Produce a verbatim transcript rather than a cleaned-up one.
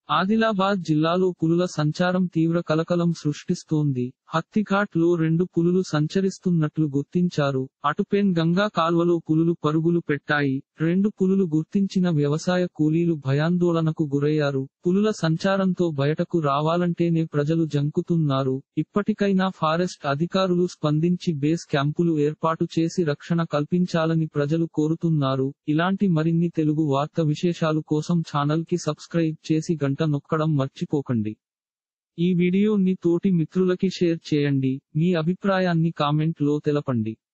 ఆదిలాబాద్ జిల్లాలో పులుల సంచారం తీవ్ర కలకలం సృష్టిస్తోంది. హత్తిఘాట్ లో రెండు పులులు సంచరిస్తున్నట్లు గుర్తించారు. అటుపెన్ గంగా కాల్వలో పులులు పరుగులు పెట్టాయి. రెండు పులులు గుర్తించిన వ్యవసాయ కూలీలు భయాందోళనకు గురయ్యారు. పులుల సంచారంతో బయటకు రావాలంటేనే ప్రజలు జంకుతున్నారు. ఇప్పటికైనా ఫారెస్ట్ అధికారులు స్పందించి బేస్ క్యాంపులు ఏర్పాటు చేసి రక్షణ కల్పించాలని ప్రజలు కోరుతున్నారు. ఇలాంటి మరిన్ని తెలుగు వార్త విశేషాలు కోసం ఛానల్ కి సబ్స్క్రైబ్ చేసి గంట నొక్కడం మర్చిపోకండి. ఈ వీడియోని తోటి మిత్రులకి షేర్ చేయండి. మీ అభిప్రాయాన్ని కామెంట్ లో తెలపండి.